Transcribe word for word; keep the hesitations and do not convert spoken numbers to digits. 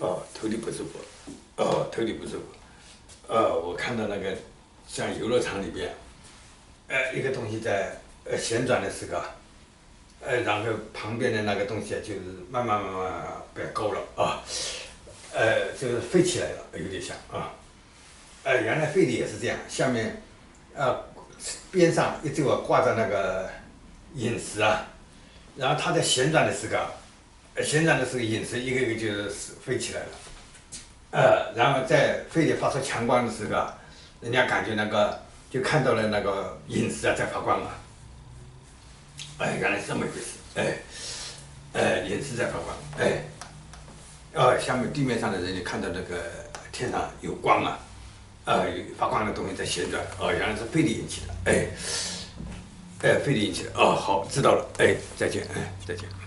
哦，头里不舒服，哦，头里不舒服，呃，我看到那个像游乐场里边，呃，一个东西在呃旋转的时候，呃，然后旁边的那个东西啊，就是慢慢慢慢变高了啊，呃，就是飞起来了，有点像啊，呃，原来飞的也是这样，下面，呃，边上一直我挂着那个陨石啊，然后它在旋转的时候，呃，旋转的时候陨石一个一个就是飞起来了。呃，然后在飞碟发出强光的时候啊，人家感觉那个就看到了那个陨石啊在发光啊，哎，原来是这么一回事，哎，哎，陨石在发光，哎，哦，下面地面上的人就看到那个天上有光啊，啊，有发光的东西在旋转，哦，原来是飞碟引起的，哎，哎，飞碟引起的，哦，好，知道了，哎，再见，哎，再见。